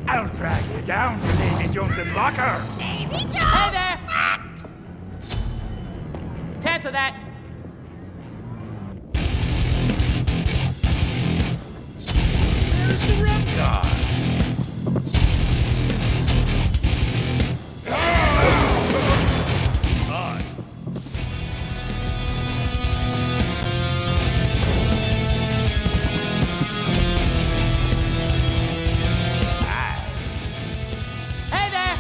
I'll drag you down to Davy Jones's locker. Davy Jones! Hey there! Cancel that! There's the rum guard. Hey there!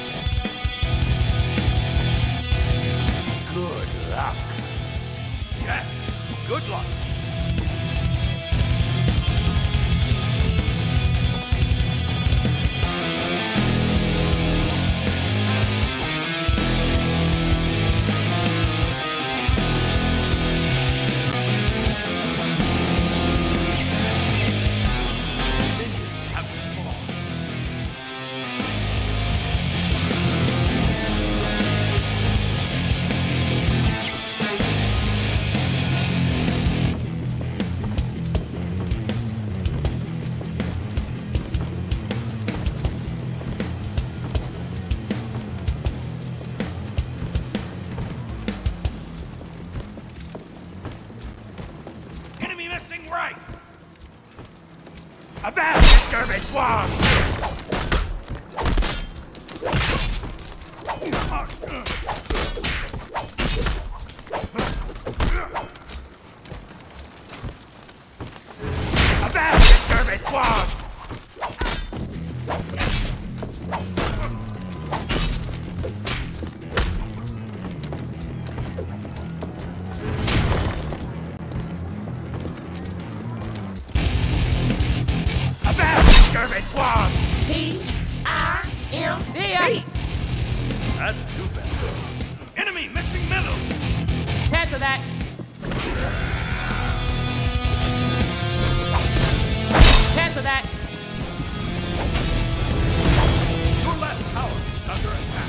Good luck. Yes, good luck. Minions have spawned. Enemy missing right! A basket skirmish swarm! A basket skirmish swarm! A basket skirmish swarm! P-I-M-P. See ya! That's too bad. Enemy missing middle! Cancel that! Cancel that! Your left tower is under attack.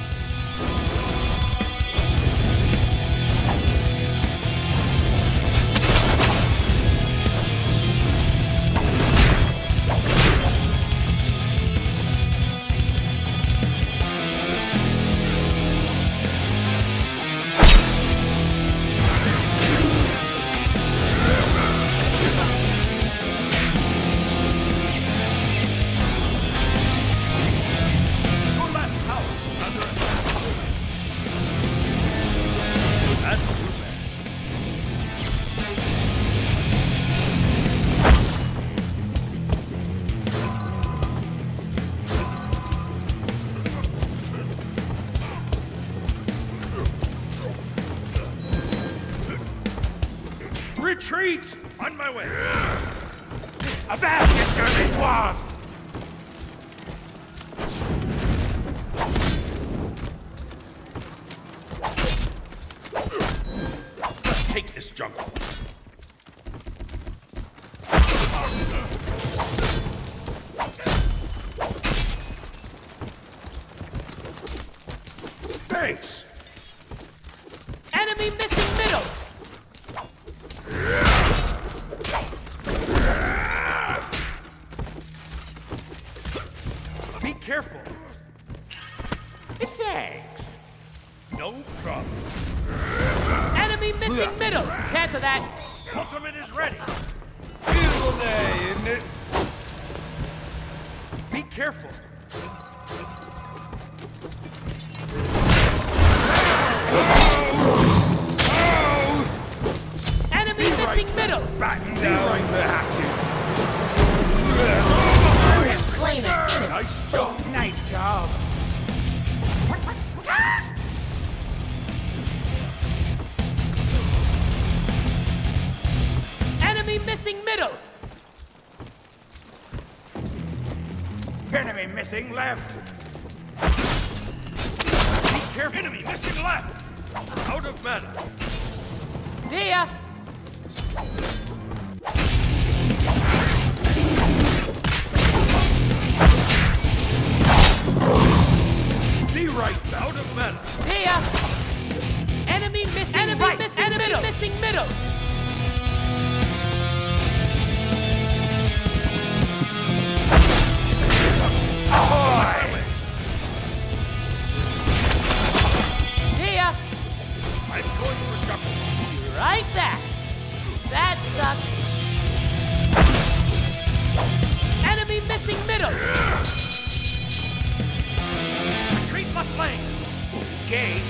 Your left tower is under attack. That's too bad. Retreat! On my way! A basket skirmish swarms! Take this jungle. Thanks! Enemy missing middle! Be careful. Thanks. No problem. Enemy missing middle! Cancel that! Ultimate is ready. Beautiful day, isn't it? Be careful. Enemy missing middle! Batten down the hatches. You have slain an enemy. Nice job. Nice job. Enemy missing middle! Enemy missing left. Be careful. Enemy missing left. Out of mana. See ya! Be right. Out of mana. See ya! Enemy missing missing middle! Right back. That sucks. Enemy missing middle. Retreat left lane. Okay.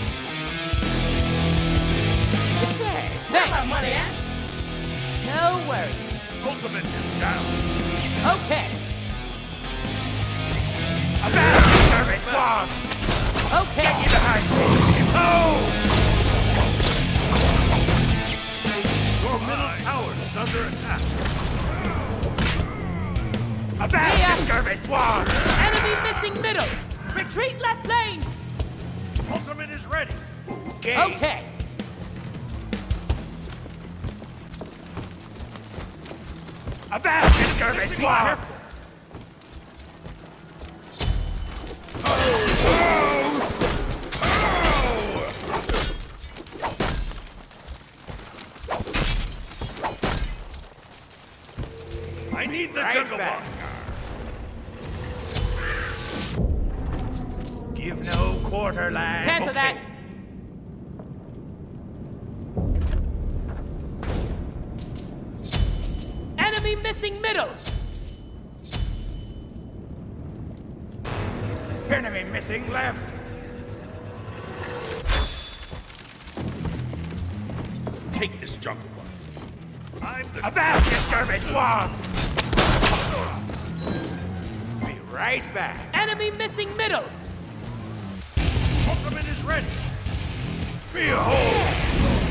Thanks. money, eh? No worries. Ultimate is down. Okay. Avast disturbing swamp! Okay. Get behind me! Oh! Your middle tower is under attack. Avast Yeah. disturbing swamp! Enemy missing middle. Retreat left lane. Ultimate is ready. Okay. Avast disturbing swamp! I need the Right jungle back. block. Give no quarter, lad. Cancel that. Enemy missing middle. Enemy missing left. Take this jungle block. I'm the Avast disturbing swamp! Be right back. Enemy missing middle. ultimate is ready. Behold!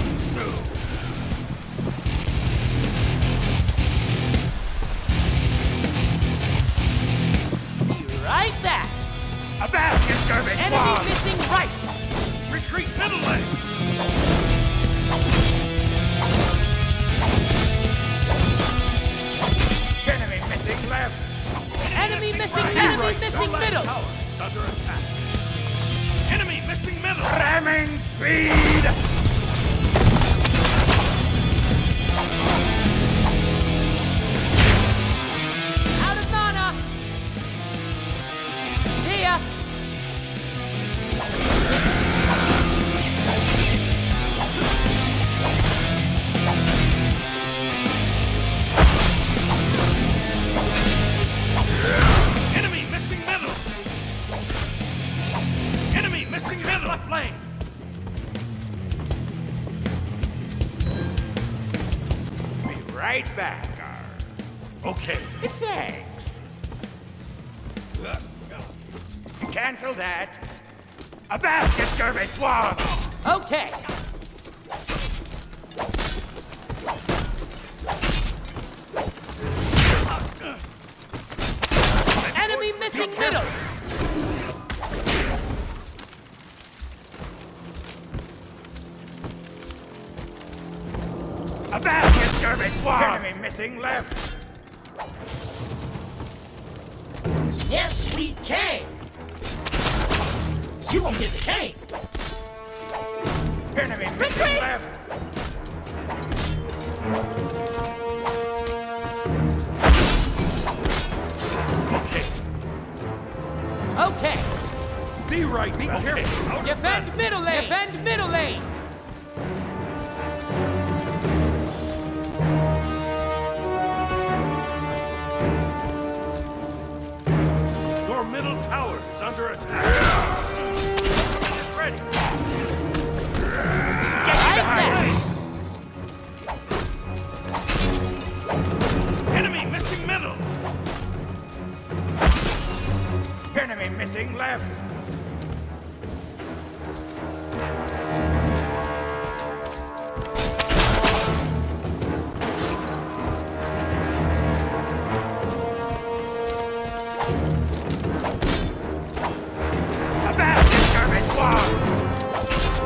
Be right back. Avast disturbing Enemy swamp! missing right. Retreat middle lane. Enemy missing left. Enemy missing. right. Enemy Right. missing Your left middle. tower is under attack. Enemy missing middle. Ramming speed! Out of mana. See ya. Enemy missing middle. Enemy missing middle. Left lane. Be right back. Okay. Thanks. Cancel that. Avast disturbing swamp! Okay. Enemy missing middle. Avast disturbing swamp! Enemy missing left. Yes, we can. You won't get the cake. Enemy missing Retreat! left. Okay. Okay. Be right. Be careful. Out of Defend battle. middle lane. Defend middle lane. Your middle tower is under attack. Ultimate is ready. Right back. Enemy missing middle. Enemy missing left. Avast disturbing swamp!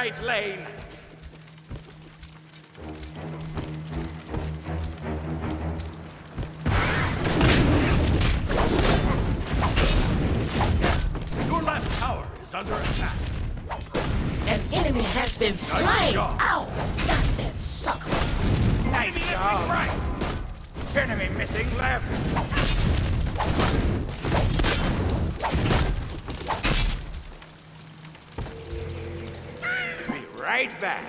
right lane. Your left tower is under attack. An enemy has been slain. job. Ow! Got that sucker. Nice job. Right. Enemy missing left. Be right back.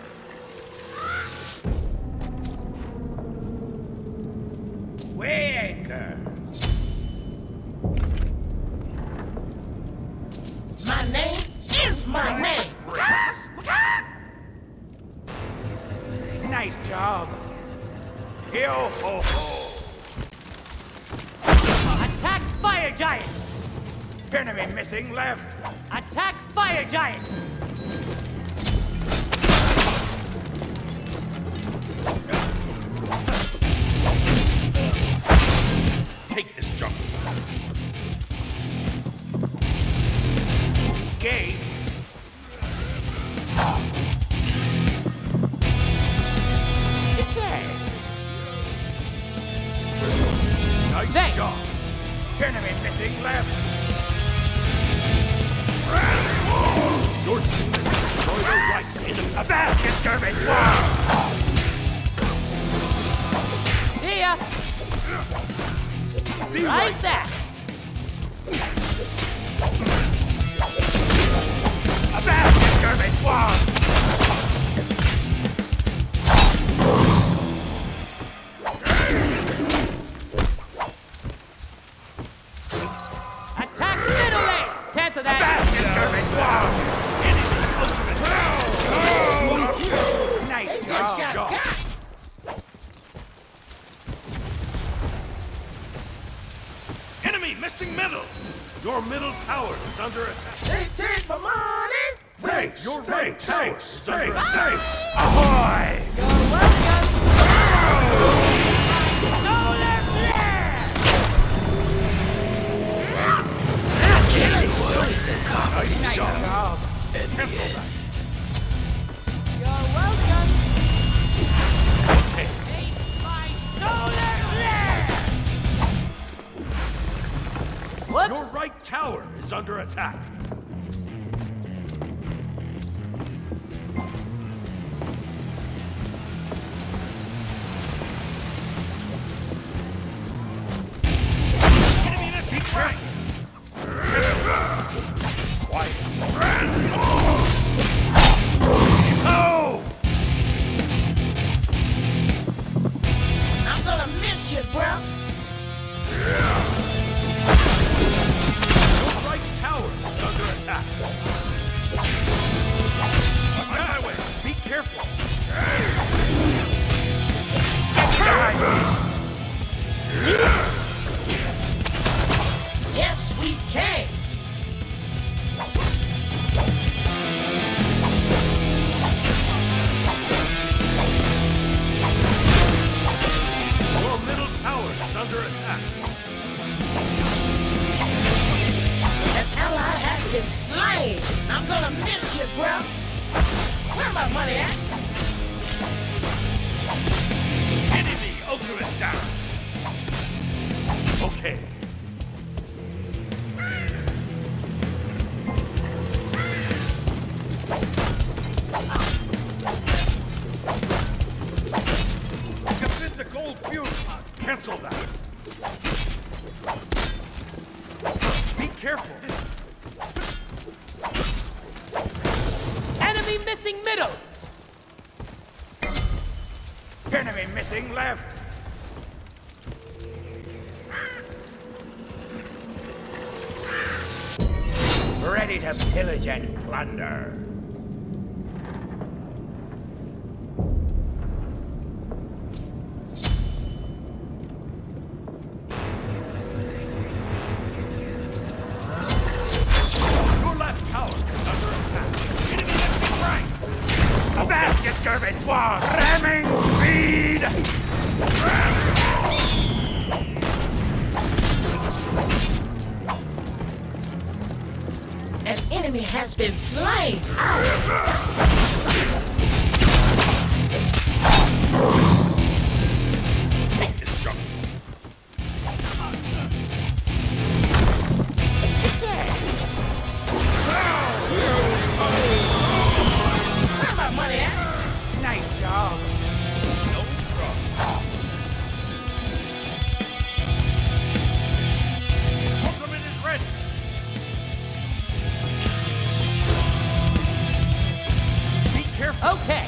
Way anchor. My name is my name. Nice job. Yo ho ho. Attack Fire Giant! Enemy missing left. Attack Fire Giant! Take this jump. Gate. Nice Thanks. job. Enemy missing left. Your team has destroyed the right enemy. A basket skirmish. Wow. See ya! Be Right back! A basket skirmish. Wow. Attack middle lane! Cancel that! Basket skirmish. Wow. Nice Just job. got got. Enemy missing middle. Your middle tower is under attack. They take my money. Thanks. Your right tower is under attack. Ahoy. Solar flare! Nice job. You're welcome! Face my solar flare! Your Whoops! right tower is under attack. Enemy missing right. Quiet. Oh! I'm gonna miss you, bro. Your right tower is under attack. On my way. Be careful. Yes, we can. Your middle tower is under attack. An ally has been slain. I'm gonna miss you, bro. Where my money at? Enemy ultimate down. Okay. Defend the gold fuse. Cancel that. Be careful. Enemy missing middle! Enemy missing left. Ready to pillage and plunder. Your left tower is under attack. Enemy left right. A basket skirmish. Wow. Ramming speed. An enemy has been slain. Take this junk. Where's my money at? Nice job. No problem. Ultimate is ready. Be careful. Okay.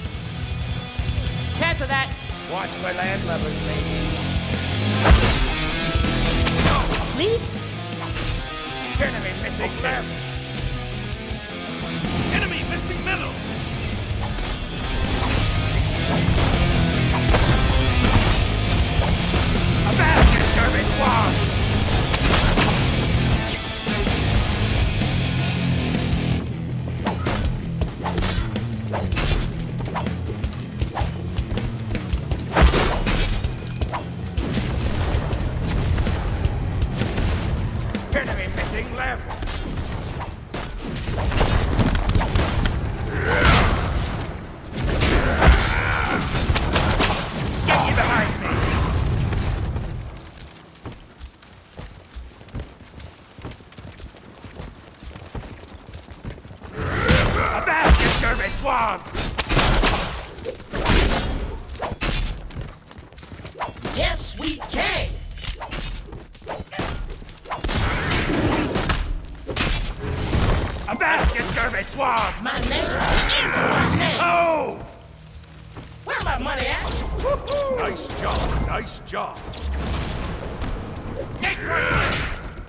Cancel that. Watch for landlubbers, lady. Please? Enemy missing left. Enemy missing middle. A basket garbage swamp. Enemy missing left. Get you behind me. A basket garbage swamp. Yes, we can. A basket garbage swamp. My name is my name. Oh! Where my money at? Nice job. Nice job. Take right.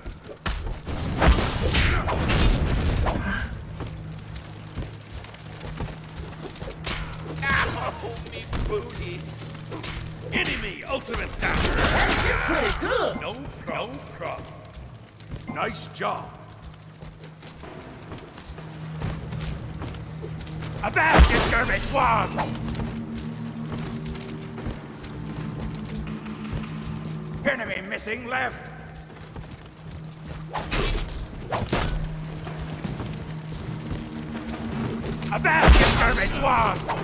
Ow, me booty. Enemy ultimate down. That's pretty good. No problem. Nice job. A basket garbage swamp. Enemy missing left. A basket garbage swamp.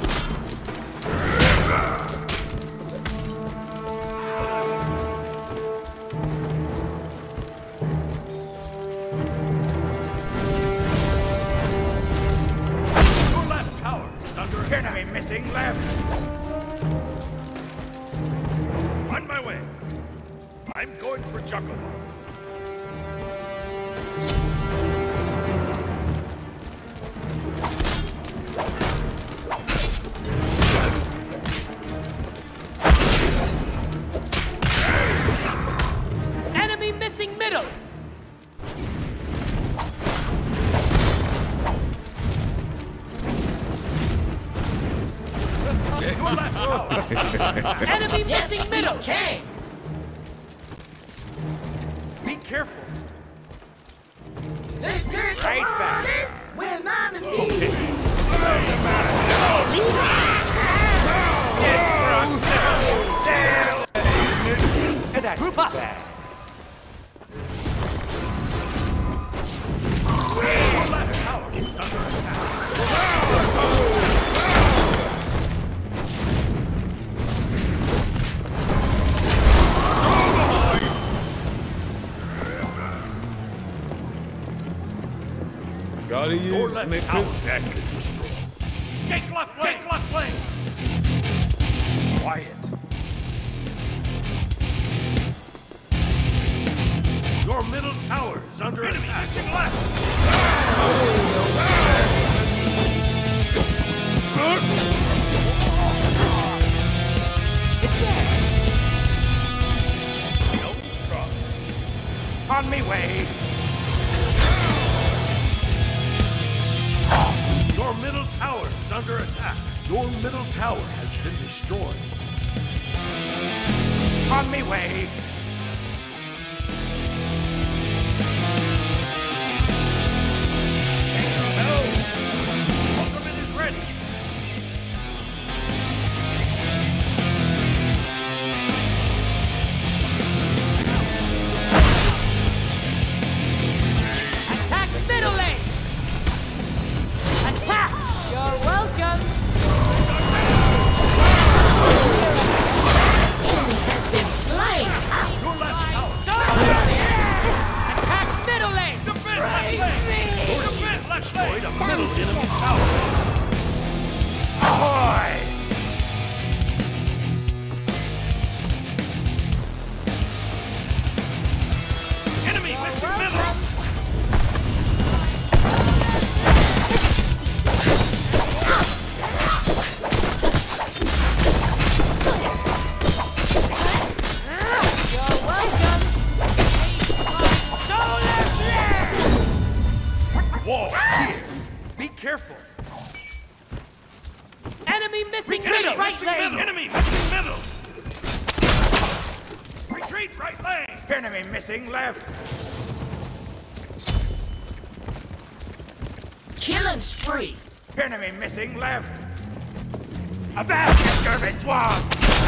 Your left tower is under attack. Enemy missing left. On my way. I'm going for Juggalo. Enemy missing middle. Your left tower is under attack. Enemy Yes, missing we middle. can. Be careful. Right back. We're not in need. That's Group up. bad. Your left tower is under attack. Gotta Your use left me tower quick. has been destroyed. Take left lane. Take left lane. Quiet. Your middle tower is under attack. Missing left. No problem. On me way. Your middle tower is under attack. Your middle tower has been destroyed. On me way. Ultimate is ready. Attack middle lane. Enemy missing left. Killing spree. Enemy missing left. A basket, Garbage Swamp!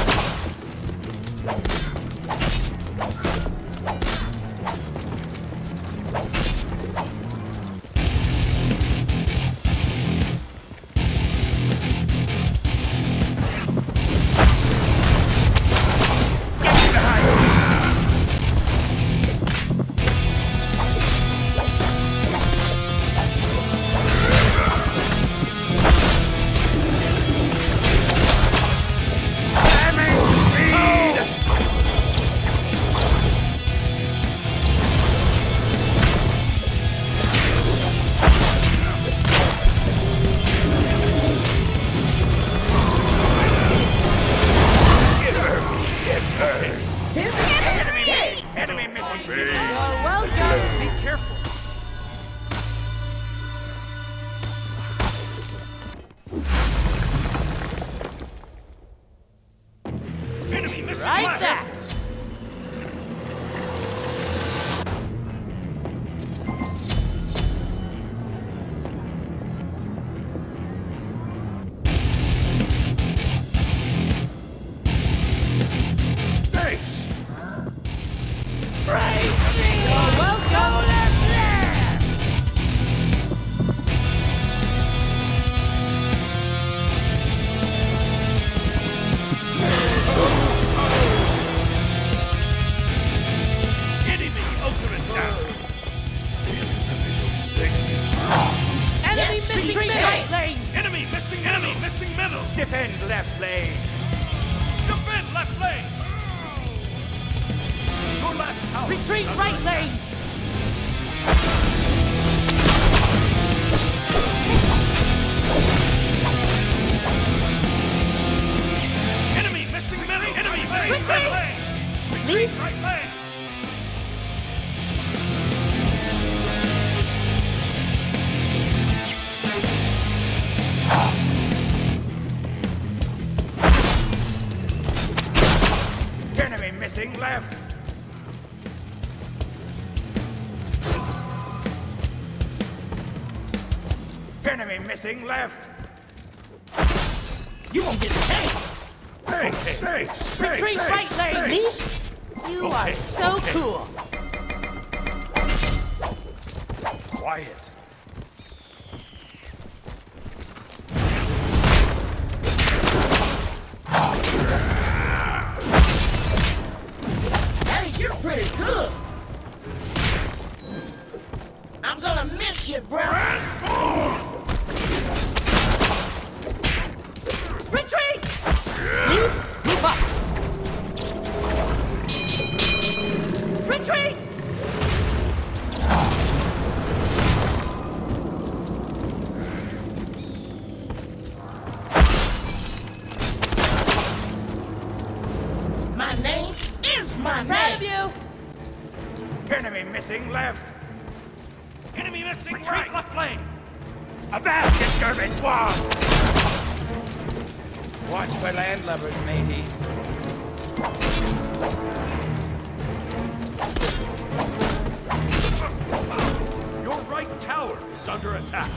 Enemy missing. You're welcome. Be careful. Enemy missing Right left. there. Thanks. You're welcome. Enemy ultimate down. Enemy Yes, missing retreat middle. right Lane. Enemy missing middle. Defend left lane. Defend left lane. Your left tower. Retreat is under right attack. lane. Enemy missing middle. Enemy missing Retreat. right lane. Please. Right lane. Enemy missing left. Enemy missing left. You won't get paid. Thanks. Retreat right lane. Please. You are so cool. Quiet. Hey, you're pretty good. I'm gonna miss you, bro. Retreat. Please move up. Retreat. My name is my Proud of name. you. Enemy missing left. Enemy missing right. Left lane. A basket, Garbage Swamp! Watch for landlubbers, matey. Your right tower is under attack.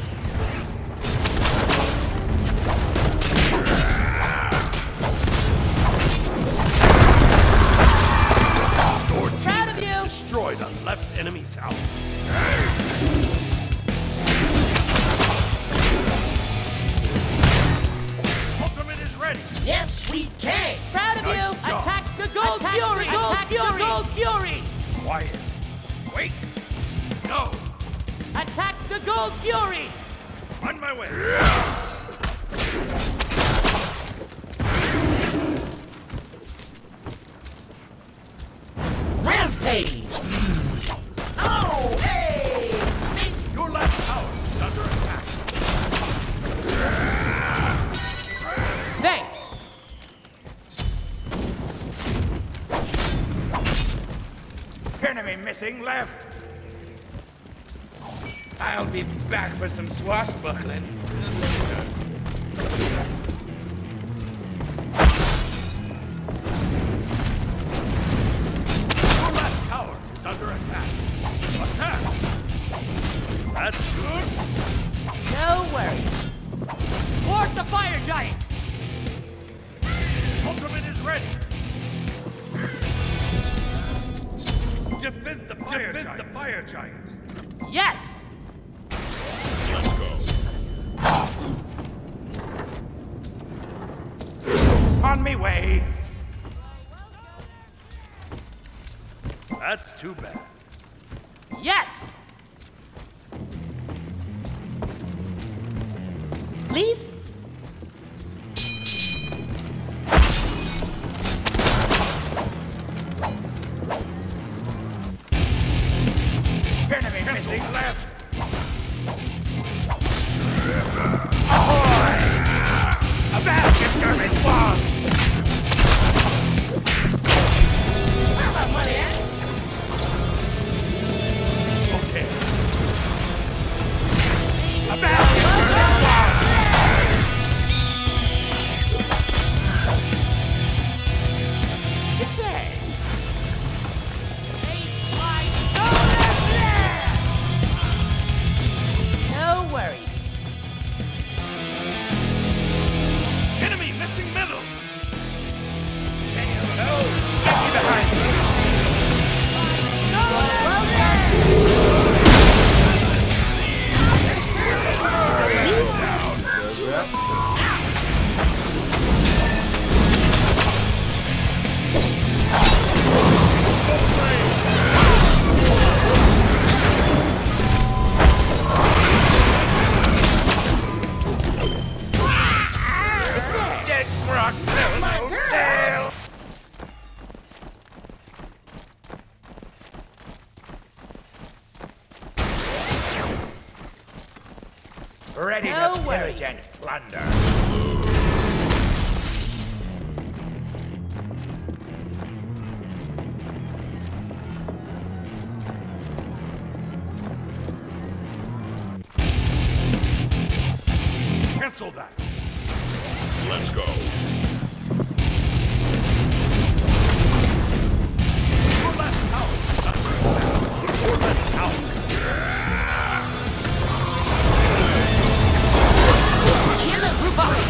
Your team Proud of you. destroyed a left enemy tower. Ultimate is ready. Yes, we can. Proud of Nice you. job. Attack the Gold Fury. Attack the Gold Fury. Quiet. Wait. No. Attack the Gold Fury. On my way. Rampage. Oh, hey. Your left tower is under attack. Thanks. Enemy missing left. I'll be back for some swashbuckling. Your left tower Defend the fire giant. Yes! Let's go. On me way. That's too bad. Yes! Please? Enemy missing left. Ahoy! Avast, you German swab! Where my money at? Okay. Avast, you German swab! No worries. Enemy missing middle. Get me behind me! Dead rock, My girls! Ready No to worries. pillage and plunder. Cancel that. Let's go. Your left tower is under attack. Your left tower. Killing spree!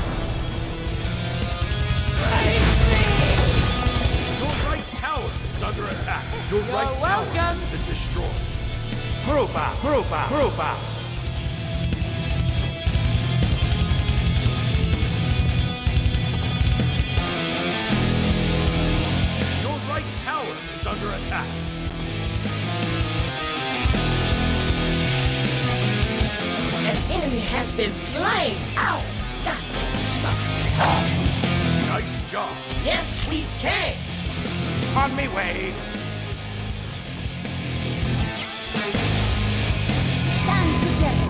Your right tower is under attack. Your You're right tower welcome. has been destroyed. Hrupa, Hrupa, Hrupa! Your right tower is under attack. An enemy has been slain! Ow! Got that sucker! Nice job. Yes, we can! On me way! Stand together.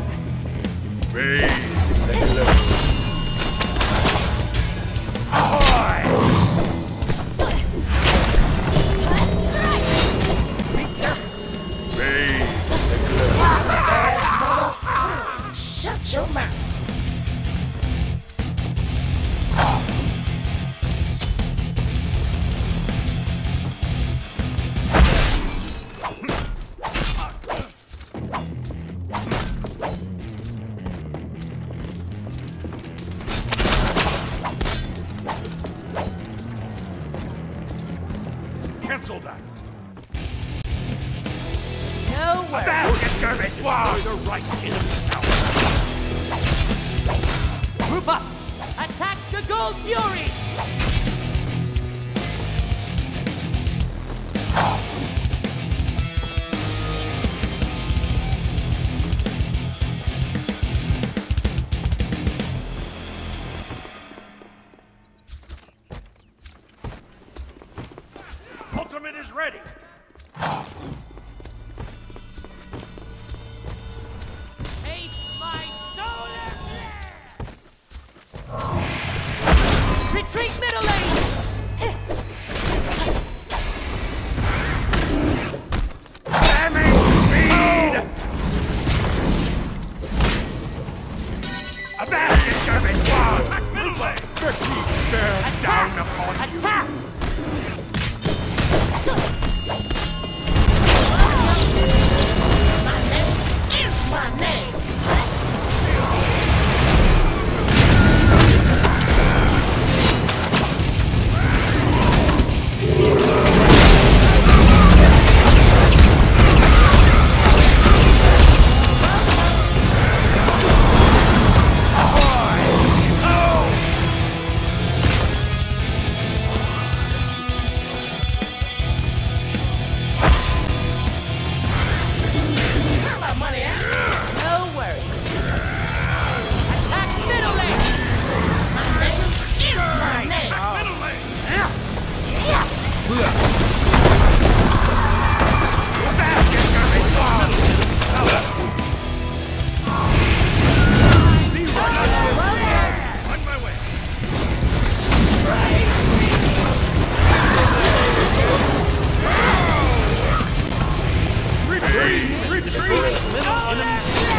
Ahoy! Shut your mouth! Cancel that. No worries. Avast, you German swab! Destroy the right enemy tower. Group up. Attack the Gold Fury. Ultimate is ready. Taste my solar blast. Retreat middle lane. Damning speed! Avast, you German swab! Middle lane. The heat bears down upon you! Attack. On my way. Retreat! Retreat! Middle enemy.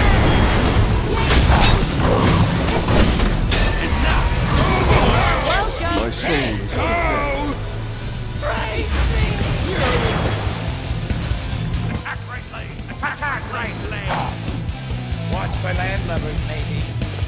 My soul is Attack right lane. Attack right lane. Watch for landlubbers, maybe.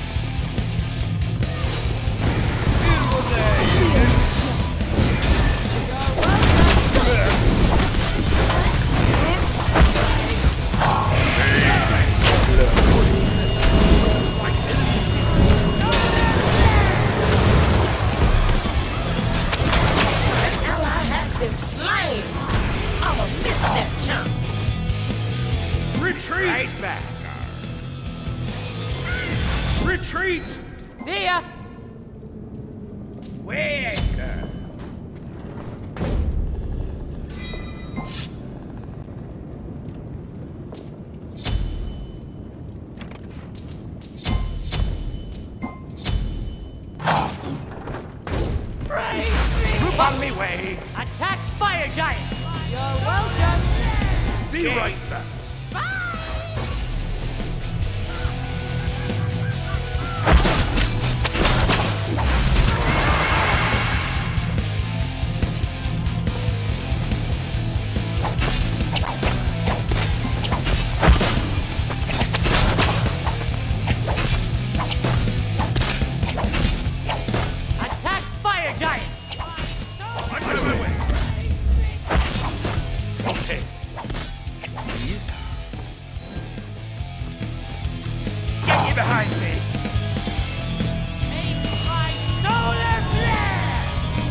An ally has been slain. I'ma miss that chump. Retreat! Right back. Retreat! See ya! Way anchor. Group on me way. Attack Fire Giant! You're welcome! Be right back. Attack Fire Giant! On my way. Okay. Please. Get you behind me. Face my solar flare!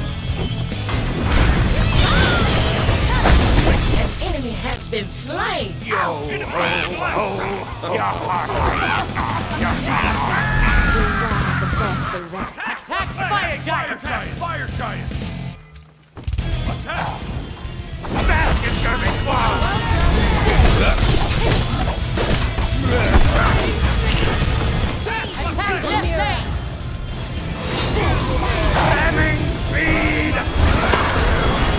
An enemy has been slain. Your heart. Attack Fire Giant! Attack Fire Giant. Attack. Basket skirmish wall. Attack left lane! Slamming speed.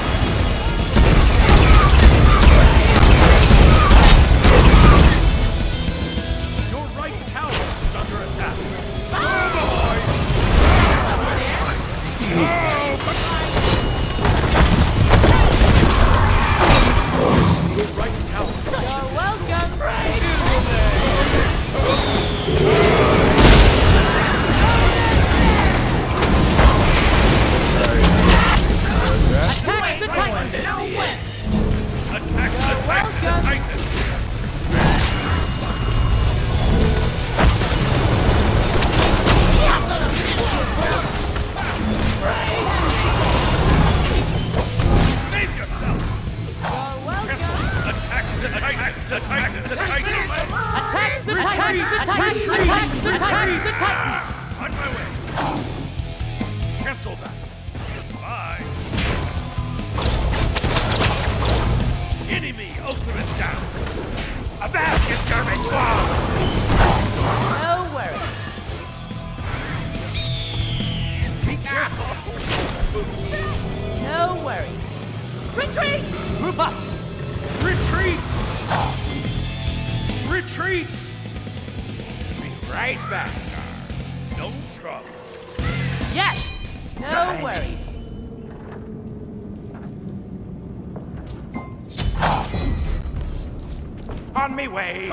Your right tower is under attack. Your right tower. You're welcome! Attack the Titan! Attack the Titan. Save yourself. You're welcome! Attack the Titan. Attack the Titan. Attack the Titan! Attack the Titan! On my way. Cancel that. Bye. Enemy ultimate down. A basket skirmish wall. No worries. No worries. Retreat! Group up! Retreat! Retreat! Be right back. No problem. Yes! No worries. On me way.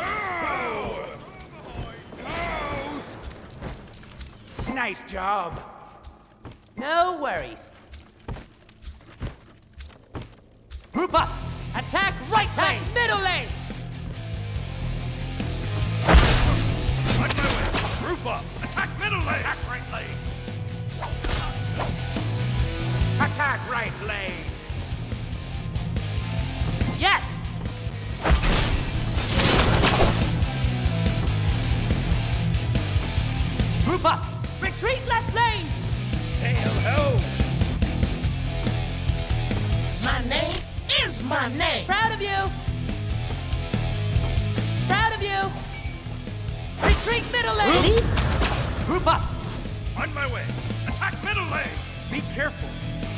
Nice job. No worries. Group up! Attack right lane! Middle lane! On my way. Group up. Attack middle lane. Attack right lane. Attack right lane. Yes! Group up! Retreat left lane! Tail ho. My is my name. Proud of you. Proud of you. Retreat middle lane. Please. Group up! On my way! Attack middle lane! Be careful!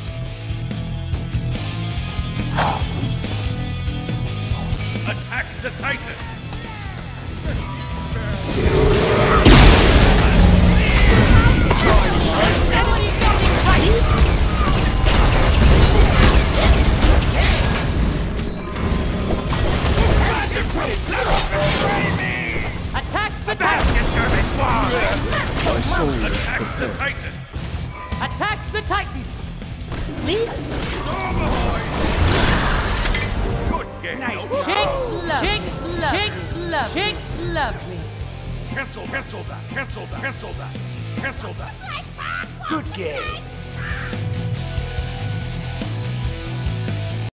Attack the Titan! Enemy building Titans. Attack the Titan. Attack the Titan! Attack the Titan. Please. Good game! Chicks love. Chicks love. Chicks love. Chicks love me. Cancel that! Cancel that! Cancel that! Cancel that! Good game!